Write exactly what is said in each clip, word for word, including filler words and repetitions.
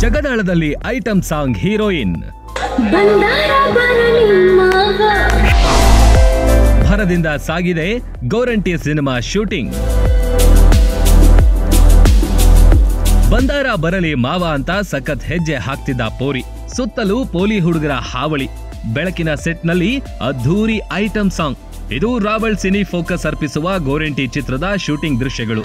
ಜಗದಾಳದಲ್ಲಿ item song heroine ಭರದಿಂದ ಸಾಗಿದೆ ಗೋರಂಟಿ cinema shooting. ಬಂದಾರ ಬರಲಿ ಮಾವ ಅಂತ ಸಖತ್ ಹೆಜ್ಜೆ ಹಾಕ್ತಿದ್ದ ಪೋರಿ. ಸುತ್ತಲೂ ಪೋಲಿ ಹುಡುಗರ ಹಾವಳಿ. ಬೆಳಕಿನ ಸೆಟ್ನಲ್ಲಿ ಅದ್ಧೂರಿ ಐಟಂ ಸಾಂಗ್. ಇದು ರಾವಲ್ ಸಿನಿ ಫೋಕಸ್ ಅರ್ಪಿಸುವ ಗೋರಂಟಿ ಚಿತ್ರದ ಶೂಟಿಂಗ್ ದೃಶ್ಯಗಳು.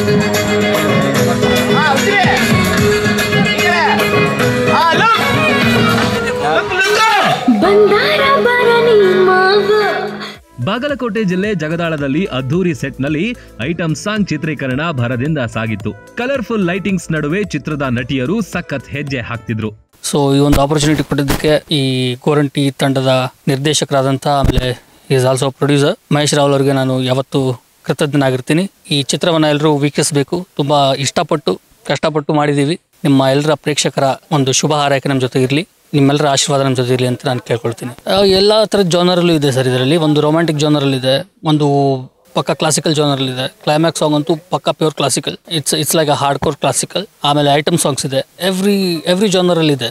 ಬಾಗಲಕೋಟೆ ಜಿಲ್ಲೆ ಜಗದಾಳದಲ್ಲಿ ಅದ್ಧೂರಿ ಸೆಟ್ನಲ್ಲಿ ಐಟಂ ಸಾಂಗ್ ಚಿತ್ರೀಕರಣ ಭರದಿಂದ ಸಾಗಿತ್ತು. ಕಲರ್ಫುಲ್ ಲೈಟಿಂಗ್ಸ್ ನಡುವೆ ಚಿತ್ರದ ನಟಿಯರು ಸಖತ್ ಹೆಜ್ಜೆ ಹಾಕ್ತಿದ್ರು. ಸೊ ಈ ಒಂದು ಆಪರ್ಚುನಿಟಿ ಕೊಟ್ಟಿದ್ದಕ್ಕೆ ಈ ಗೋರಂಟಿ ತಂಡದ ನಿರ್ದೇಶಕರಾದಂಥ ಆಮೇಲೆ is also producer Mahesh Rawal ಅವರಿಗೆ ನಾನು ಯಾವತ್ತೂ ಕೃತಜ್ಞನಾಗಿರ್ತೀನಿ. ಈ ಚಿತ್ರವನ್ನು ಎಲ್ಲರೂ ವೀಕ್ಷಿಸಬೇಕು. ತುಂಬ ಇಷ್ಟಪಟ್ಟು ಕಷ್ಟಪಟ್ಟು ಮಾಡಿದ್ದೀವಿ. ನಿಮ್ಮ ಎಲ್ಲರ ಪ್ರೇಕ್ಷಕರ ಒಂದು ಶುಭ ಹಾರೈಕೆ ನಮ್ಮ ಜೊತೆ ಇರಲಿ, ನಿಮ್ಮೆಲ್ಲರ ಆಶೀರ್ವಾದ ನಮ್ಮ ಜೊತೆ ಇರಲಿ ಅಂತ ನಾನು ಕೇಳ್ಕೊಳ್ತೀನಿ. ಎಲ್ಲ ಥರದ ಜಾನರಲ್ಲೂ ಇದೆ ಸರ್. ಇದರಲ್ಲಿ ಒಂದು ರೊಮ್ಯಾಂಟಿಕ್ ಜಾನರಲ್ಲಿದೆ, ಒಂದು ಪಕ್ಕ ಕ್ಲಾಸಿಕಲ್ ಜಾನರಲ್ಲಿದೆ. ಕ್ಲೈಮ್ಯಾಕ್ಸ್ ಸಾಂಗ್ ಅಂತೂ ಪಕ್ಕ pure classical. It's it's like a hardcore classical. ಆಮೇಲೆ ಐಟಮ್ ಸಾಂಗ್ಸ್ ಇದೆ. ಎವ್ರಿ ಎವ್ರಿ ಜಾನರಲ್ಲಿದೆ.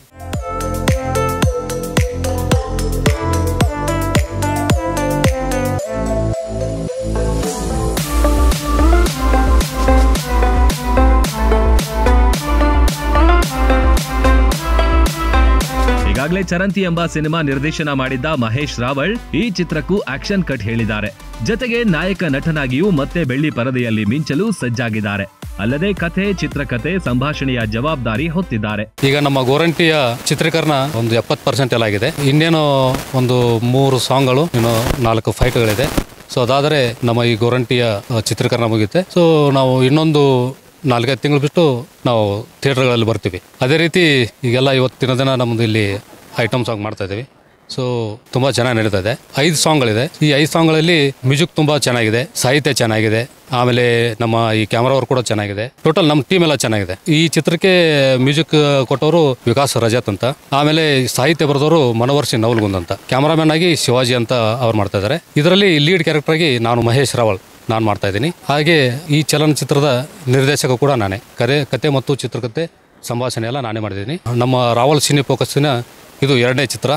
ಈಗಾಗಲೇ ಚರಂತಿ ಎಂಬ ಸಿನಿಮಾ ನಿರ್ದೇಶನ ಮಾಡಿದ್ದ ಮಹೇಶ್ ರಾವಲ್ ಈ ಚಿತ್ರಕ್ಕೂ ಆಕ್ಷನ್ ಕಟ್ ಹೇಳಿದ್ದಾರೆ. ಜೊತೆಗೆ ನಾಯಕ ನಟನಾಗಿಯೂ ಮತ್ತೆ ಬೆಳ್ಳಿ ಪರದೆಯಲ್ಲಿ ಮಿಂಚಲು ಸಜ್ಜಾಗಿದ್ದಾರೆ. ಅಲ್ಲದೆ ಕಥೆ, ಚಿತ್ರಕಥೆ, ಸಂಭಾಷಣೆಯ ಜವಾಬ್ದಾರಿ ಹೊತ್ತಿದ್ದಾರೆ. ಈಗ ನಮ್ಮ ಗೋರಂಟಿಯ ಚಿತ್ರೀಕರಣ ಒಂದು ಎಪ್ಪತ್ತು ಪರ್ಸೆಂಟ್ ಎಲ್ಲ ಆಗಿದೆ. ಇನ್ನೇನು ಒಂದು ಮೂರು ಸಾಂಗ್ಗಳು, ಇನ್ನು ನಾಲ್ಕು ಫೈಟ್ಗಳಿದೆ. ಸೊ ಅದಾದರೆ ನಮ್ಮ ಈ ಗೋರಂಟಿಯ ಚಿತ್ರೀಕರಣ ಮುಗಿಯುತ್ತೆ. ಸೊ ನಾವು ಇನ್ನೊಂದು ನಾಲ್ಕೈದು ತಿಂಗಳು ಬಿಟ್ಟು ನಾವು ಥಿಯೇಟರ್ಗಳಲ್ಲಿ ಬರ್ತೀವಿ. ಅದೇ ರೀತಿ ಈಗೆಲ್ಲ ಇವತ್ತಿನ ದಿನ ನಮ್ಮದು ಇಲ್ಲಿ ಐಟಮ್ ಸಾಂಗ್ ಮಾಡ್ತಾ ಇದ್ದೀವಿ. ಸೊ ತುಂಬ ಚೆನ್ನಾಗಿ ನಡೀತಾ ಇದೆ. ಐದು ಸಾಂಗ್ಗಳಿದೆ. ಈ ಐದು ಸಾಂಗ್ಗಳಲ್ಲಿ ಮ್ಯೂಸಿಕ್ ತುಂಬ ಚೆನ್ನಾಗಿದೆ, ಸಾಹಿತ್ಯ ಚೆನ್ನಾಗಿದೆ, ಆಮೇಲೆ ನಮ್ಮ ಈ ಕ್ಯಾಮ್ರಾ ವರ್ಕ್ ಕೂಡ ಚೆನ್ನಾಗಿದೆ. ಟೋಟಲ್ ನಮ್ಮ ಟೀಮ್ ಎಲ್ಲ ಚೆನ್ನಾಗಿದೆ. ಈ ಚಿತ್ರಕ್ಕೆ ಮ್ಯೂಸಿಕ್ ಕೊಟ್ಟವರು ವಿಕಾಸ್ ರಜತ್ ಅಂತ, ಆಮೇಲೆ ಸಾಹಿತ್ಯ ಬರೆದವರು ಮನೋಹರ್ ಸಿಂಗ್ ನವಲ್ಗುಂದ್ ಅಂತ, ಕ್ಯಾಮ್ರಾಮನ್ ಆಗಿ ಶಿವಾಜಿ ಅಂತ ಅವ್ರು ಮಾಡ್ತಾ ಇದ್ದಾರೆ. ಇದರಲ್ಲಿ ಲೀಡ್ ಕ್ಯಾರೆಕ್ಟರ್ ಆಗಿ ನಾನು ಮಹೇಶ್ ರಾವಲ್ ನಾನು ಮಾಡ್ತಾ ಇದ್ದೀನಿ. ಹಾಗೆ ಈ ಚಲನಚಿತ್ರದ ನಿರ್ದೇಶಕ ಕೂಡ ನಾನೇ. ಕರೆ ಕತೆ ಮತ್ತು ಚಿತ್ರಕಥೆ ಸಂಭಾಷಣೆ ಎಲ್ಲ ನಾನೇ ಮಾಡಿದ್ದೀನಿ. ನಮ್ಮ ರಾವಲ್ ಸಿನಿ ಫೋಕಸ್ಸಿನ ಇದು ಎರಡನೇ ಚಿತ್ರ.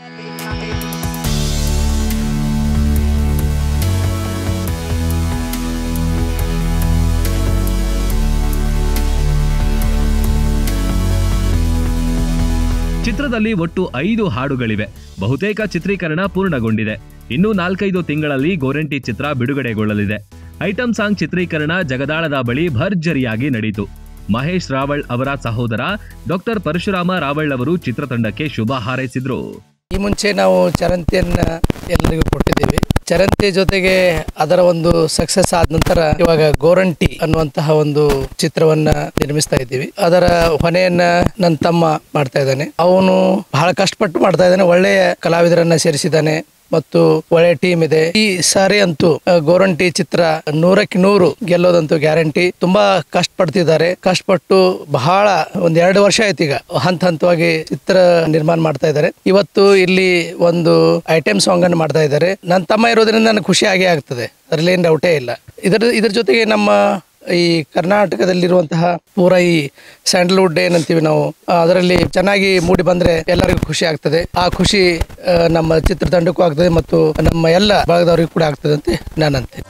ಚಿತ್ರದಲ್ಲಿ ಒಟ್ಟು ಐದು ಹಾಡುಗಳಿವೆ. ಬಹುತೇಕ ಚಿತ್ರೀಕರಣ ಪೂರ್ಣಗೊಂಡಿದೆ. ಇನ್ನು ನಾಲ್ಕೈದು ತಿಂಗಳಲ್ಲಿ ಗೋರಂಟಿ ಚಿತ್ರ ಬಿಡುಗಡೆಗೊಳ್ಳಲಿದೆ. ಐಟಂ ಸಾಂಗ್ ಚಿತ್ರೀಕರಣ ಜಗದಾಳದ ಬಳಿ ಭರ್ಜರಿಯಾಗಿ ನಡೆಯಿತು. ಮಹೇಶ್ ರಾವಲ್ ಅವರ ಸಹೋದರ ಡಾಕ್ಟರ್ ಪರಶುರಾಮ ರಾವಲ್ ಅವರು ಚಿತ್ರತಂಡಕ್ಕೆ ಶುಭ ಹಾರೈಸಿದ್ರು. ಈ ಮುಂಚೆ ನಾವು ಚರಂತಿಯನ್ನ ಎಲ್ಲರಿಗೂ ಕೊಟ್ಟಿದ್ದೀವಿ. ಚರಂತಿ ಜೊತೆಗೆ ಅದರ ಒಂದು ಸಕ್ಸಸ್ ಆದ ನಂತರ ಇವಾಗ ಗೋರಂಟಿ ಅನ್ನುವಂತಹ ಒಂದು ಚಿತ್ರವನ್ನ ನಿರ್ಮಿಸ್ತಾ ಇದ್ದೀವಿ. ಅದರ ಹೊಣೆಯನ್ನ ನನ್ನ ತಮ್ಮ ಮಾಡ್ತಾ ಇದ್ದಾನೆ. ಅವನು ಬಹಳ ಕಷ್ಟಪಟ್ಟು ಮಾಡ್ತಾ ಇದ್ದಾನೆ. ಒಳ್ಳೆಯ ಕಲಾವಿದರನ್ನ ಸೇರಿಸಿದ್ದಾನೆ ಮತ್ತು ಒಳ್ಳೆ ಟೀಮ್ ಇದೆ. ಈ ಸಾರಿ ಅಂತೂ ಗೋರಂಟಿ ಚಿತ್ರ ನೂರಕ್ಕೆ ನೂರು ಗೆಲ್ಲೋದಂತೂ ಗ್ಯಾರಂಟಿ. ತುಂಬಾ ಕಷ್ಟಪಡ್ತಿದ್ದಾರೆ. ಕಷ್ಟಪಟ್ಟು ಬಹಳ ಒಂದ್ ಎರಡು ವರ್ಷ ಆಯ್ತು ಈಗ ಹಂತ ಹಂತವಾಗಿ ಚಿತ್ರ ನಿರ್ಮಾಣ ಮಾಡ್ತಾ ಇದ್ದಾರೆ. ಇವತ್ತು ಇಲ್ಲಿ ಒಂದು ಐಟಮ್ ಸಾಂಗ್ ಅನ್ನು ಮಾಡ್ತಾ ಇದ್ದಾರೆ. ನನ್ನ ತಮ್ಮ ಇರೋದ್ರಿಂದ ನನಗೆ ಖುಷಿ ಆಗೇ ಆಗ್ತದೆ, ಅದ್ರಲ್ಲಿ ಏನ್ ಡೌಟೇ ಇಲ್ಲ. ಇದರ ಇದ್ರ ಜೊತೆಗೆ ನಮ್ಮ ಈ ಕರ್ನಾಟಕದಲ್ಲಿರುವಂತಹ ಪೂರ ಈ ಸ್ಯಾಂಡಲ್ವುಡ್ ಏನಂತೀವಿ ನಾವು, ಅದರಲ್ಲಿ ಚೆನ್ನಾಗಿ ಮೂಡಿ ಬಂದ್ರೆ ಎಲ್ಲರಿಗೂ ಖುಷಿ ಆಗ್ತದೆ. ಆ ಖುಷಿ ನಮ್ಮ ಚಿತ್ರತಂಡಕ್ಕೂ ಆಗ್ತದೆ ಮತ್ತು ನಮ್ಮ ಎಲ್ಲ ಭಾಗದವರಿಗೂ ಕೂಡ ಆಗ್ತದೆ ಅಂತ ನಾನಂತೆ.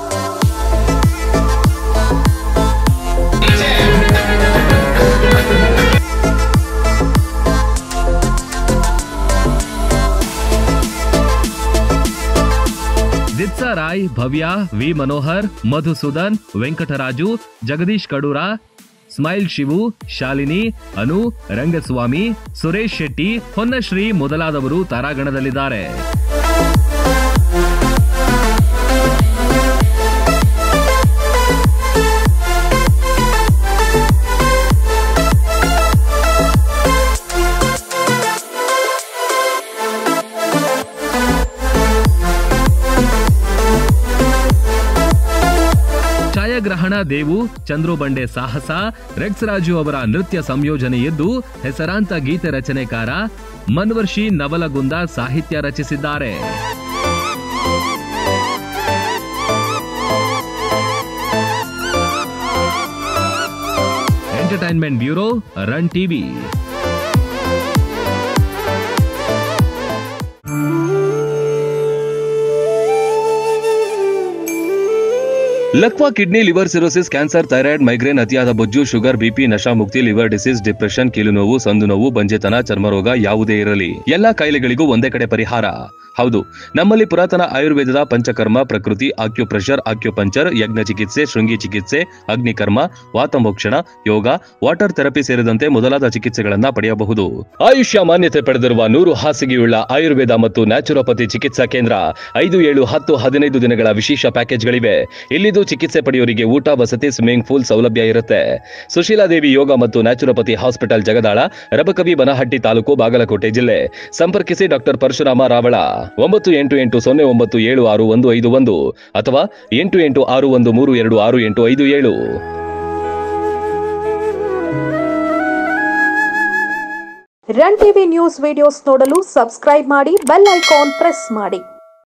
ದಿತ್ಸಾ ರಾಯ್, ಭವ್ಯ, ವಿ ಮನೋಹರ್, ಮಧುಸೂದನ್, ವೆಂಕಟರಾಜು, ಜಗದೀಶ್ ಕಡೂರ, ಸ್ಮೈಲ್ ಶಿವು, ಶಾಲಿನಿ, ಅನು, ರಂಗಸ್ವಾಮಿ, ಸುರೇಶ್ ಶೆಟ್ಟಿ, ಹೊನ್ನಶ್ರೀ ಮೊದಲಾದವರು ತಾರಾಗಣದಲ್ಲಿದ್ದಾರೆ. ಛಾಯಾಗ್ರಹಣ ದೇವು, ಚಂದ್ರು ಬಂಡೆ ಸಾಹಸ, ರೆಕ್ಸ್ ರಾಜು ಅವರ ನೃತ್ಯ ಸಂಯೋಜನೆಯಿದ್ದು ಹೆಸರಾಂತ ಗೀತೆ ರಚನೆಕಾರ ಮನ್ವರ್ಷಿ ನವಲಗುಂದ ಸಾಹಿತ್ಯ ರಚಿಸಿದ್ದಾರೆ. Entertainment bureau, run TV. ಲಕ್ವಾ kidney, liver cirrhosis, cancer, thyroid, migraine, ಅತಿಯಾದ ಬೊಜ್ಜು, ಶುಗರ್, ಬಿಪಿ, ನಶಾ ಮುಕ್ತಿ, ಲಿವರ್ ಡಿಸೀಸ್, ಡಿಪ್ರೆಷನ್, ಕೀಲು ನೋವು, ಸಂದು ನೋವು, ಬಂಜೆತನ, ಚರ್ಮರೋಗ ಯಾವುದೇ ಇರಲಿ ಎಲ್ಲಾ ಕಾಯಿಲೆಗಳಿಗೂ ಒಂದೇ ಕಡೆ ಪರಿಹಾರ. ಹೌದು, ನಮ್ಮಲ್ಲಿ ಪುರಾತನ ಆಯುರ್ವೇದದ ಪಂಚಕರ್ಮ, ಪ್ರಕೃತಿ, ಆಕ್ಯುಪ್ರೆಷರ್, ಆಕ್ಯುಪಂಚರ್, ಯಜ್ಞ ಚಿಕಿತ್ಸೆ, ಶೃಂಗಿ ಚಿಕಿತ್ಸೆ, ಅಗ್ನಿಕರ್ಮ, ವಾತಮೋಕ್ಷಣ, ಯೋಗ, ವಾಟರ್ ಥೆರಪಿ ಸೇರಿದಂತೆ ಮೊದಲಾದ ಚಿಕಿತ್ಸೆಗಳನ್ನ ಪಡೆಯಬಹುದು. ಆಯುಷ್ಯ ಮಾನ್ಯತೆ ಪಡೆದಿರುವ ನೂರು ಹಾಸಿಗೆಯುಳ್ಳ ಆಯುರ್ವೇದ ಮತ್ತು ನ್ಯಾಚುರೋಪತಿ ಚಿಕಿತ್ಸಾ ಕೇಂದ್ರ. ಐದು ಏಳು ಹತ್ತು ಹದಿನೈದು ದಿನಗಳ ವಿಶೇಷ ಪ್ಯಾಕೇಜ್ಗಳಿವೆ. ಇಲ್ಲಿದ್ದು ಚಿಕಿತ್ಸೆ ಪಡೆಯೋರಿಗೆ ಊಟ, ವಸತಿ, ಸ್ವಿಮ್ಮಿಂಗ್ ಪೂಲ್ ಸೌಲಭ್ಯ ಇರುತ್ತೆ. ಸುಶೀಲಾದೇವಿ ಯೋಗ ಮತ್ತು ನ್ಯಾಚುರೋಪತಿ ಹಾಸ್ಪಿಟಲ್, ಜಗದಾಳ, ರಬಕವಿ, ಬನಹಟ್ಟಿ ತಾಲೂಕು, ಬಾಗಲಕೋಟೆ ಜಿಲ್ಲೆ. ಸಂಪರ್ಕಿಸಿ ಡಾಕ್ಟರ್ ಪರಶುರಾಮ ರಾವಳ, ಒಂಬತ್ತು ಎಂಟು ಎಂಟು ಸೊನ್ನೆ ಒಂಬತ್ತು ಏಳು ಆರು ಒಂದು ಐದು ಒಂದು ಅಥವಾ ಎಂಟು ಎಂಟು ಆರು ಒಂದು ಮೂರು ಎರಡು ಆರು ಎಂಟು ಐದು ಏಳು. ರನ್ ಟಿವಿ ನ್ಯೂಸ್ ವಿಡಿಯೋಸ್ ನೋಡಲು ಸಬ್ಸ್ಕ್ರೈಬ್ ಮಾಡಿ, ಬೆಲ್ ಐಕಾನ್ ಪ್ರೆಸ್ ಮಾಡಿ.